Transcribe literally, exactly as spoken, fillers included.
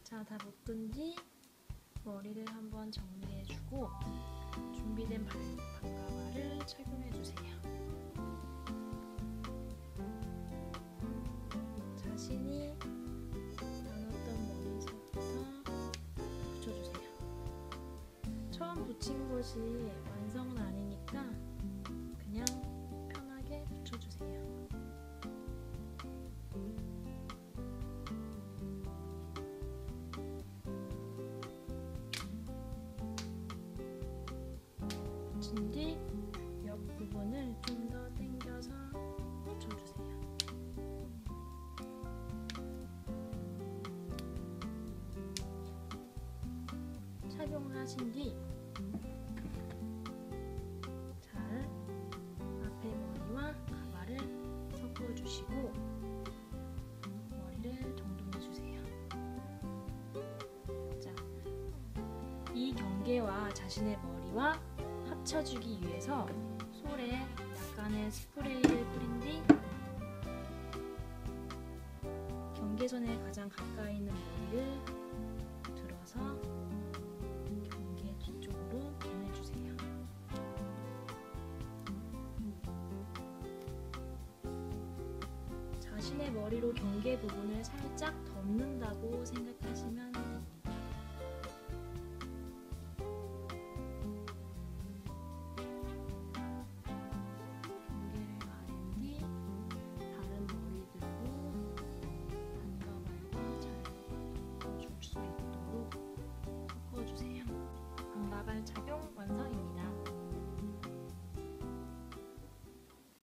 자, 다 묶은 뒤 머리를 한번 정리해주고 준비된 발, 반가마를 착용해주세요. 자신이 나눴던 머리색부터 붙여주세요. 처음 붙인 것이 완성은 아니니까 그냥 편하게 붙여주세요. 붙인 뒤 옆 부분을 좀 더 당겨서 붙여주세요. 착용하신 뒤 잘 앞에 머리와 가발을 섞어주시고 머리를 정돈해주세요. 자, 이 경계와 자신의 머리와 합쳐주기 위해서 솔에 약간의 스프레이를 뿌린 뒤 경계선에 가장 가까이 있는 머리를 들어서 경계 뒤쪽으로 보내주세요. 자신의 머리로 경계 부분을 살짝 덮는다고 생각하시면 됩니다.